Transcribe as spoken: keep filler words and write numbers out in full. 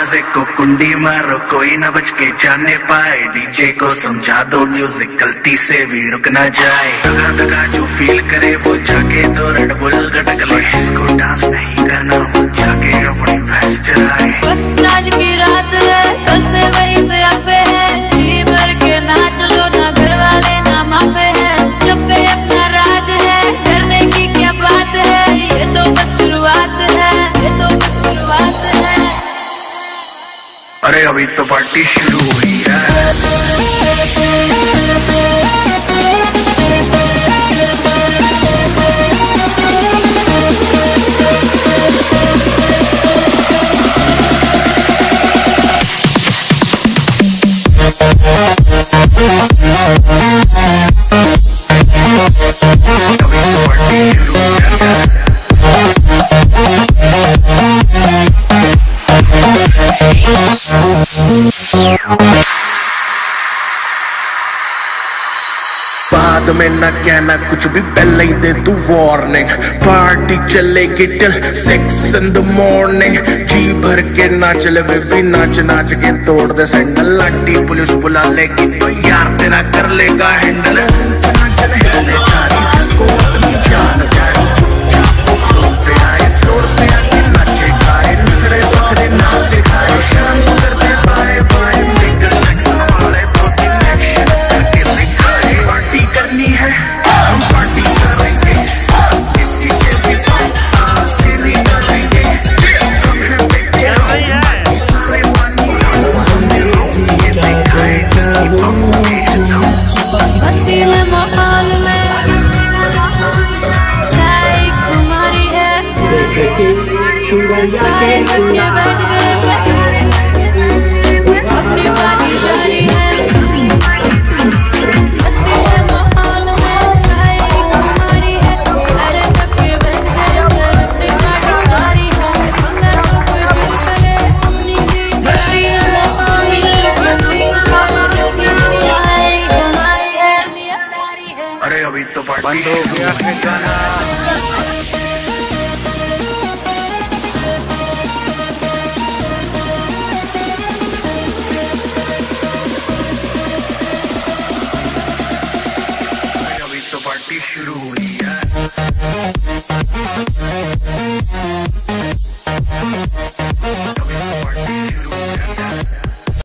दरवाजे को कुंडी मारो, कोई ना बच के जाने पाए। डीजे को समझा दो म्यूजिक गलती से भी रुक ना जाए। दगा दगा जो फील करे वो जाके तो रेड बुल गटक ले। जिसको डांस नहीं करना वो जाके अपनी भैंस चराए। बस आज की रात है, कल से वही से अब है। जी भर के नाच लो, ना घर वाले ना मापे हैं। जब पे अपना राज है, करने की क्या बात है। ये तो बस शुरुआत है, ये तो बस शुरुआत है। अरे अभी तो पार्टी शुरू हुई है। बाद में न कहना कुछ भी, पहले ही दे तू वार्निंग। पार्टी चलेगी till six in the morning. जी भर के नाच ले बेबी, नाच नाच के तोड़ दे सैंडल। आंटी पुलिस बुला लेगी तो यार तेरा कर लेगा हैंडल। जिसको अपनी जान प्यारी, चुपचाप फ्लोर पे आए, फ्लोर पे आके नाचे गाए। नखरे नखरे ना दिखाए, शांत कर दे बाय बाय। मेकर एक्शन वाले प्रोटीन एक्शन करके दिखाए। पार्टी करनी है हम पार्टी करेंगे, किसी के भी पास से नहीं करेंगे। हम हैं बेटे बाकी सारे वानी, हमने रोक ये दिखाए जिसकी पंक्ति है। बस्ती में माहौल में चाय कुमारी है। सारे थके बैठ गए पे, अपनी पार्टी जारी है। बस्ती में माहौल में चाय कुमारी है। सारे थके बैठ गए पर अपनी पार्टी जारी है। अंदर तो कोई भी करे अपनी भी बड़ी है। चाय कुमारी है, दुनिया सारी है। अरे अभी तो पार्टी बंद हो गया है गाना। अभी तो पार्टी शुरू हुई है।